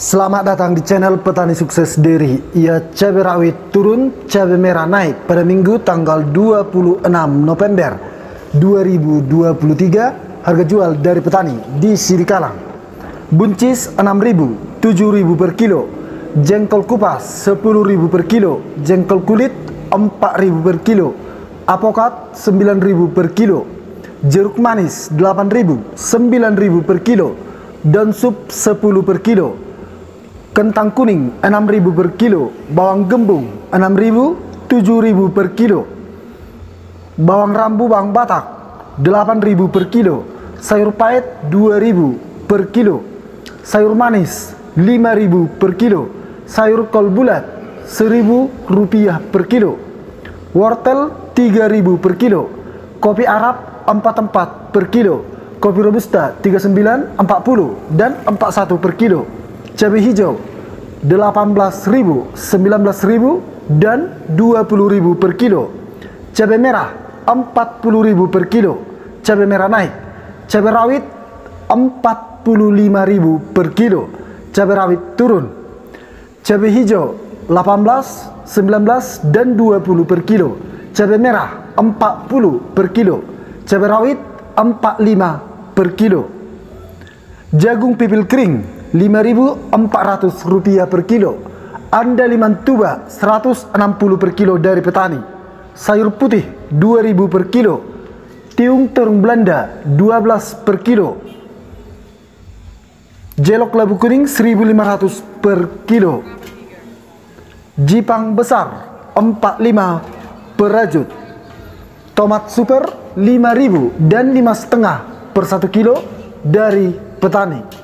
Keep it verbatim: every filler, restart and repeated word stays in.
Selamat datang di channel Petani Sukses Deri. Ya, cabai rawit turun, cabai merah naik pada Minggu tanggal dua puluh enam November dua ribu dua puluh tiga. Harga jual dari petani di Sidikalang: buncis enam ribu, tujuh ribu per kilo, jengkol kupas sepuluh ribu per kilo, jengkol kulit empat ribu per kilo, apokat sembilan ribu per kilo, jeruk manis delapan ribu, sembilan ribu per kilo, daun sup sepuluh per kilo, kentang kuning enam ribu per kilo, bawang gembung enam ribu, tujuh ribu per kilo, bawang rambu bawang batak delapan ribu per kilo, sayur pahit dua ribu per kilo, sayur manis lima ribu per kilo, sayur kol bulat seribu rupiah per kilo, wortel tiga ribu per kilo, kopi Arab empat puluh empat per kilo, kopi robusta tiga puluh sembilan, empat puluh dan empat puluh satu per kilo, cabai hijau delapan belas ribu, sembilan belas ribu dan dua puluh ribu per kilo, cabai merah empat puluh ribu per kilo, cabai merah naik, cabai rawit empat puluh lima ribu per kilo, cabai rawit turun, cabai hijau delapan belas, sembilan belas dan dua puluh per kilo, cabai merah empat puluh per kilo, cabai rawit empat puluh lima per kilo, jagung pipil kering lima ribu empat ratus rupiah per kilo, andaliman tuba seratus enam puluh per kilo dari petani, sayur putih dua ribu per kilo, tiung terung Belanda dua belas per kilo, jelok labu kuning seribu lima ratus per kilo, jipang besar empat puluh lima per rajut, tomat super lima ribu dan lima setengah per satu kilo dari petani.